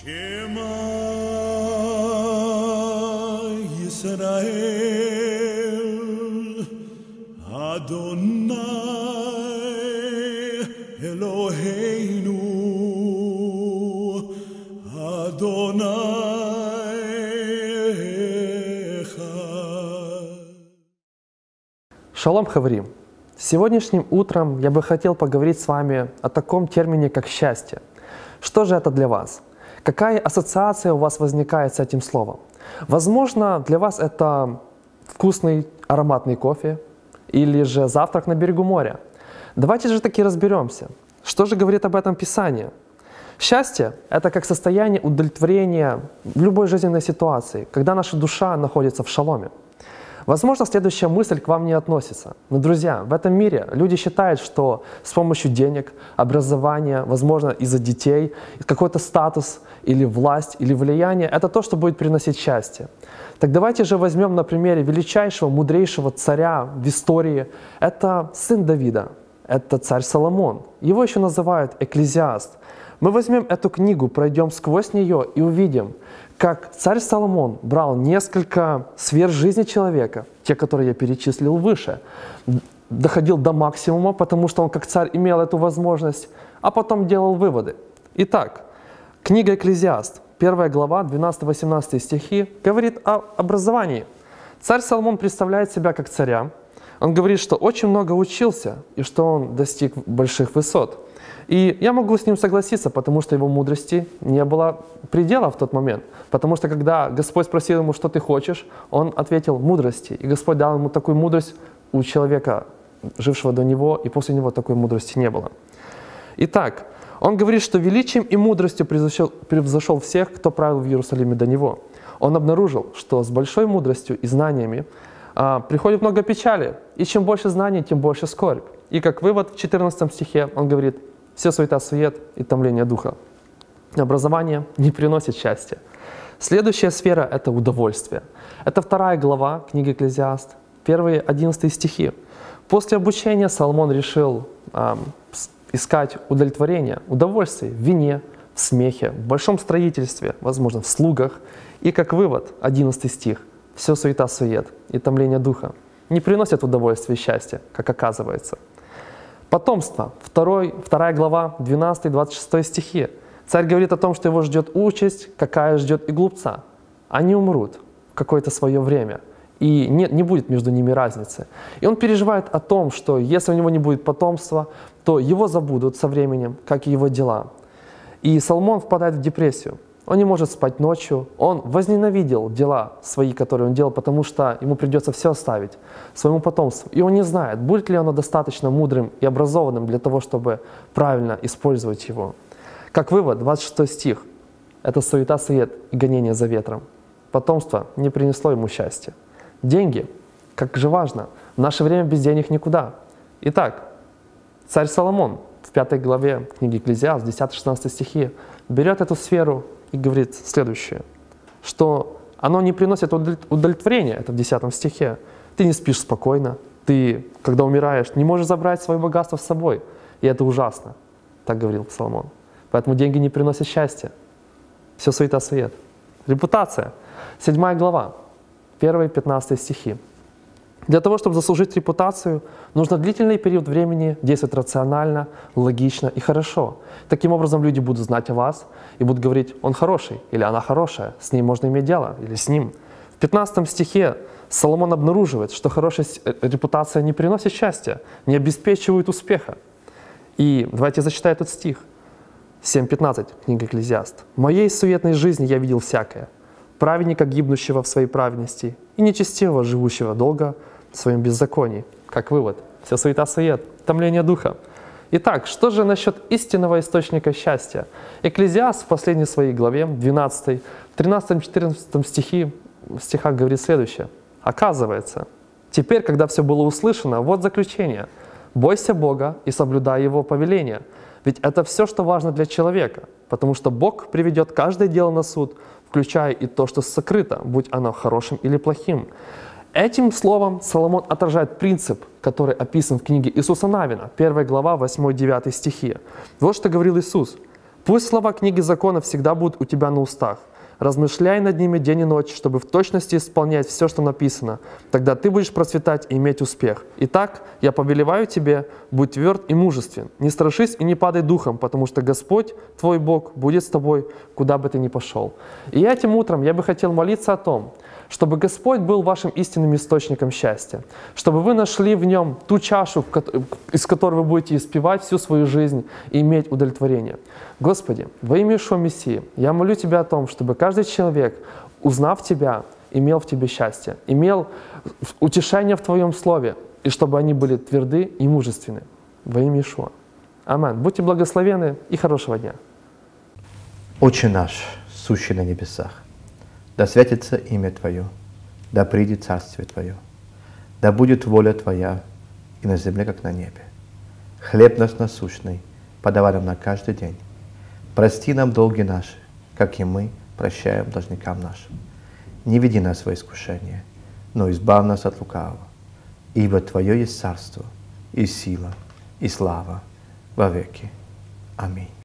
Shema Yisrael Adonai Eloheinu Adonai Echad. Шалом, Хаврим! Сегодняшним утром я бы хотел поговорить с вами о таком термине, как счастье. Что же это для вас? Какая ассоциация у вас возникает с этим словом? Возможно, для вас это вкусный ароматный кофе или же завтрак на берегу моря. Давайте же таки разберемся. Что же говорит об этом Писание? Счастье – это как состояние удовлетворения в любой жизненной ситуации, когда наша душа находится в шаломе. Возможно, следующая мысль к вам не относится. Но, друзья, в этом мире люди считают, что с помощью денег, образования, возможно, из-за детей, какой-то статус или власть, или влияние – это то, что будет приносить счастье. Так давайте же возьмем на примере величайшего, мудрейшего царя в истории. Это сын Давида, это царь Соломон. Его еще называют Экклезиаст. Мы возьмем эту книгу, пройдем сквозь нее и увидим, как царь Соломон брал несколько сфер жизни человека, те, которые я перечислил выше, доходил до максимума, потому что он как царь имел эту возможность, а потом делал выводы. Итак, книга Экклезиаст, 1 глава, 12-18 стихи, говорит о образовании. Царь Соломон представляет себя как царя. Он говорит, что очень много учился и что он достиг больших высот. И я могу с ним согласиться, потому что его мудрости не было предела в тот момент. Потому что когда Господь спросил ему, что ты хочешь, он ответил мудрости. И Господь дал ему такую мудрость, у человека, жившего до него, и после него такой мудрости не было. Итак, он говорит, что величием и мудростью превзошел всех, кто правил в Иерусалиме до него. Он обнаружил, что с большой мудростью и знаниями приходит много печали. И чем больше знаний, тем больше скорбь. И как вывод в 14 стихе он говорит: «Все суета-сует и томление духа». Образование не приносит счастья. Следующая сфера – это удовольствие. Это 2 глава книги Экклезиаст, первые 11 стихи. После обучения Соломон решил искать удовлетворение, удовольствие в вине, в смехе, в большом строительстве, возможно, в слугах. И как вывод, 11 стих – «Все суета-сует и томление духа» не приносит удовольствия и счастья, как оказывается. Потомство, 2 глава, 12-26 стихи. Царь говорит о том, что его ждет участь, какая ждет и глупца. Они умрут в какое-то свое время, и не будет между ними разницы. И он переживает о том, что если у него не будет потомства, то его забудут со временем, как и его дела. И Соломон впадает в депрессию. Он не может спать ночью, он возненавидел дела свои, которые он делал, потому что ему придется все оставить своему потомству. И он не знает, будет ли оно достаточно мудрым и образованным для того, чтобы правильно использовать его. Как вывод, 26 стих – это суета-сует и гонение за ветром. Потомство не принесло ему счастья. Деньги, как же важно, в наше время без денег никуда. Итак, царь Соломон в 5 главе книги Экклезиаст, 10-16 стихи, берет эту сферу и говорит следующее, что оно не приносит удовлетворения, это в 10 стихе. Ты не спишь спокойно, ты, когда умираешь, не можешь забрать свое богатство с собой, и это ужасно, так говорил Соломон. Поэтому деньги не приносят счастья. Все суета-сует. Репутация. 7 глава, 1-15 стихи. Для того, чтобы заслужить репутацию, нужно длительный период времени действовать рационально, логично и хорошо. Таким образом, люди будут знать о вас и будут говорить: он хороший или она хорошая, с ней можно иметь дело или с ним. В 15 стихе Соломон обнаруживает, что хорошая репутация не приносит счастья, не обеспечивает успеха. И давайте зачитаю этот стих. 7:15, книга Экклезиаст. «В моей суетной жизни я видел всякое. Праведника, гибнущего в своей праведности, и нечестивого, живущего долго в своем беззаконии». Как вывод, все суета-сует, томление духа. Итак, что же насчет истинного источника счастья? Экклезиаст в последней своей главе, 12, 13-14 стихах говорит следующее. Оказывается, теперь, когда все было услышано, вот заключение. «Бойся Бога и соблюдай Его повеления». Ведь это все, что важно для человека, потому что Бог приведет каждое дело на суд, включая и то, что сокрыто, будь оно хорошим или плохим. Этим словом Соломон отражает принцип, который описан в книге Иисуса Навина, 1 глава, 8-9 стихи. Вот что говорил Иисус. Пусть слова книги закона всегда будут у тебя на устах. Размышляй над ними день и ночь, чтобы в точности исполнять все, что написано. Тогда ты будешь процветать и иметь успех. Итак, я повелеваю тебе, будь тверд и мужествен. Не страшись и не падай духом, потому что Господь, твой Бог, будет с тобой, куда бы ты ни пошел. И этим утром я бы хотел молиться о том, чтобы Господь был вашим истинным источником счастья, чтобы вы нашли в Нем ту чашу, из которой вы будете испевать всю свою жизнь и иметь удовлетворение. Господи, во имя Иешуа Мессии, я молю Тебя о том, чтобы каждый человек, узнав Тебя, имел в Тебе счастье, имел утешение в Твоем Слове, и чтобы они были тверды и мужественны. Во имя Иешуа. Аминь. Будьте благословенны и хорошего дня. Отче наш, сущий на небесах, да святится имя Твое, да придет Царствие Твое, да будет воля Твоя и на земле, как на небе. Хлеб наш насущный подавай нам на каждый день. Прости нам долги наши, как и мы прощаем должникам нашим. Не веди нас во искушение, но избавь нас от лукавого. Ибо Твое есть царство, и сила, и слава во веки. Аминь.